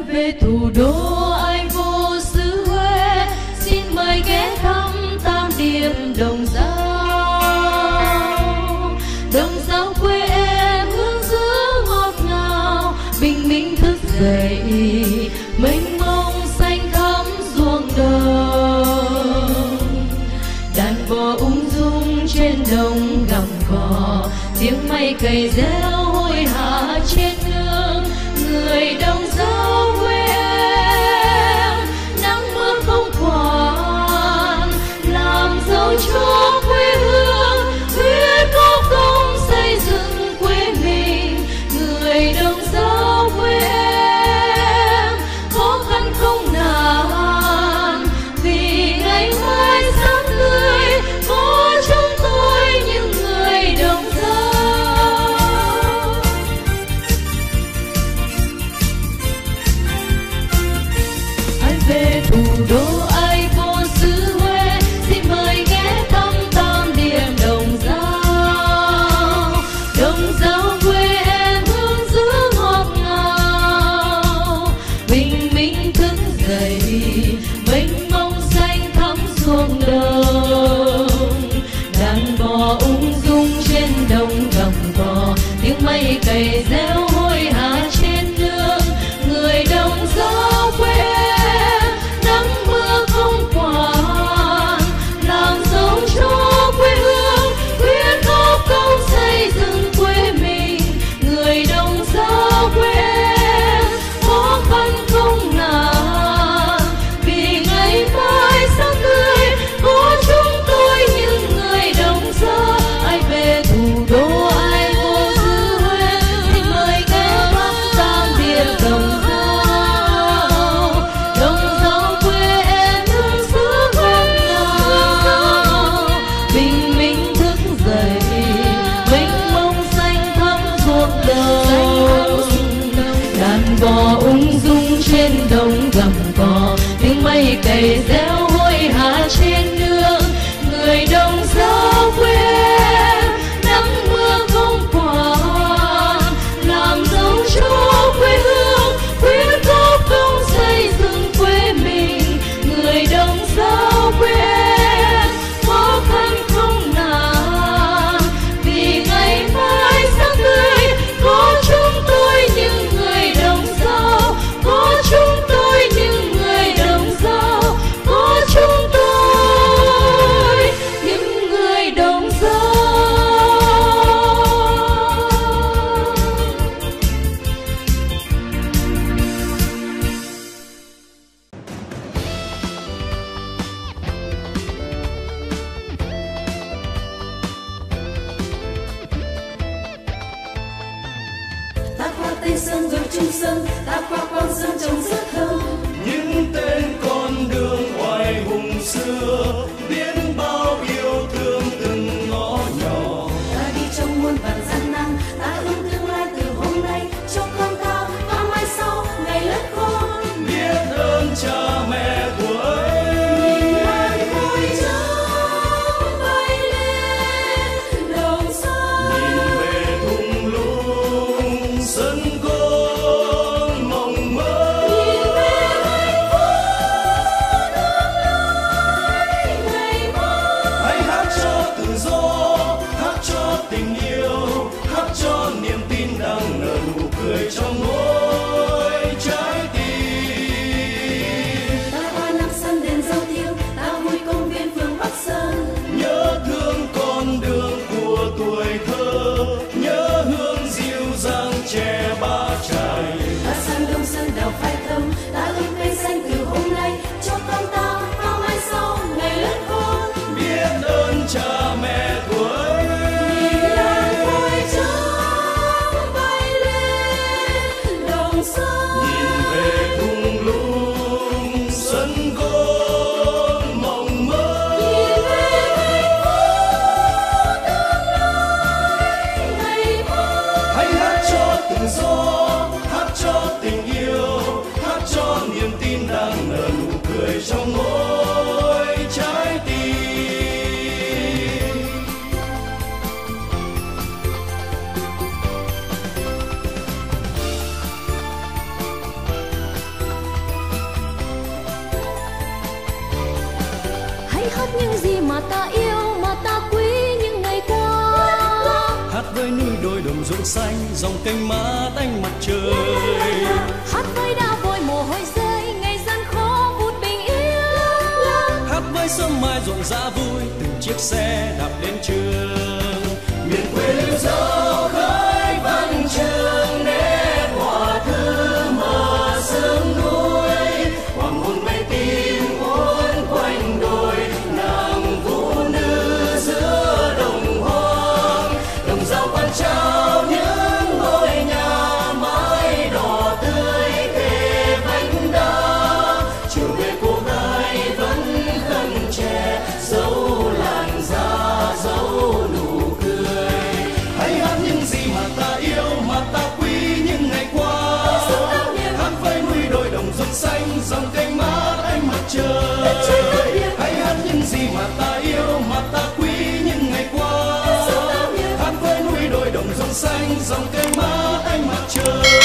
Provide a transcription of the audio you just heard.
về thủ đô anh vô xứ Huế, xin mời ghé thăm Tam Điệp Đồng Dao. Đồng Dao quê em hương giữa ngọt ngào, bình minh thức dậy mênh mông xanh thắm ruộng đồng. Đàn bò ung dung trên đồng gặm cỏ, tiếng mây cày reo hối hả trên nương. Người Đồng Dao quê em, nắng mưa không quản, làm giàu cho quê hương, quyết có công xây dựng quê mình. Người Đồng Dao quê em, khó khăn không nản, vì ngày mai sáng tươi có chúng tôi những người Đồng Dao. Anh về thủ đô ai vô xứ Huế, xin mời ghé thăm Tam Điệp Đồng Dao. Đồng Dao quê em hương giữa ngọt ngào, bình minh thức dậy mênh mông xanh thắm ruộng đồng. Đàn bò ung dung trên đồng gặm cỏ, tiếng mây cày reo hối hả trên nương. Người Đồng Dao quê em, nắng mưa không quản, làm giàu cho quê hương, quyết góp công xây dựng quê mình. Người Đồng Dao quê em, khó khăn không nản, vì ngày mai sáng tươi có chúng tôi những người Đồng Dao. Ai về thủ đô ai vô xứ Huế, xin mời ghé thăm Tam Điệp Đồng Dao. Đồng Dao quê em hương xứ ngọt ngào, bình minh thức dậy mênh mông xanh thắm ruộng đồng. Đàn bò ung dung trên đồng gặm cỏ, tiếng mây cày reo hối hả trên nương. Người Đồng Dao quê em, nắng mưa không quản, làm giàu cho quê hương, quyết góp công xây dựng quê mình. Người Đồng Dao quê em, khó khăn không nản, vì ngày mai sáng tươi có chúng tôi những người Đồng Dao, có chúng tôi những người Đồng Dao, có chúng tôi những người Đồng Dao. Ta qua Tây Sơn rồi Trung Sơn, ta qua Quang Sơn trông rất thơm. Những tên con đường oai hùng xưa, biết bao yêu thương từng ngõ nhỏ. Ta đi trong muôn vàn gian nan, ta ước tương lai từ hôm nay cho con ta và mai sau ngày lớn khôn. Biết ơn cha mẹ của ấy, Nhìn ngàn vui trắng bay lên Đồng Dao. nhìn về thung lũng sân côn mộng mơ. Nhìn về hạnh phúc tương lai ngày mai. Hãy hát cho tự do, hát cho tình yêu, hát cho niềm tin đang nở nụ cười trong mỗi trái tim. Ta qua Nam Sơn đền Dâu Tiêu, ta vui công viên phường Bắc Sơn. Nhớ thương con đường của tuổi thơ, nhớ hương dịu dàng trẻ Ba Trại. Ta sang Đông Sơn đào phai thơm, ta ươm cây xanh từ hôm nay cho con ta và mai sau ngày lớn khôn. Biết ơn cha mẹ của ấy, Nhìn ngàn vui trắng bay lên Đồng Dao. nhìn về thung lũng sân côn mộng mơ. Nhìn về hạnh phúc tương lai ngày mai. Hãy hát cho tự do, hát cho tình yêu, hát cho niềm tin đang nở nụ cười trong mỗi trái tim. mà ta yêu, mà ta quý những ngày qua. Hát với núi đồi đồng ruộng xanh, dòng kênh mát ánh mặt trời. Hát với đá vôi mồ hôi rơi, ngày gian khó vút bình yên. Hát với sớm mai rộn rã vui, từng chiếc xe đạp đến trường. Miền quê lưu dấu khơi văn trường, nét hòa thư mờ sương núi. Hoàng hôn mây tím cuốn quanh đồi, nàng phụ nữ giữa đồng hoang. Đồng dao quan trao những ngôi nhà mái đỏ tươi kề vách đá. Chiều về cô gái vẫn khăn che, dấu làn da dấu nụ cười. Hãy hát những gì mà ta yêu, mà ta quý những ngày qua. Hát với núi đồi đồng ruộng xanh, dòng kênh mát ánh mặt trời. Hãy hát những gì mà ta yêu, mà ta quý những ngày qua. Hát với núi đồi đồng ruộng xanh, dòng kênh mát ánh mặt trời.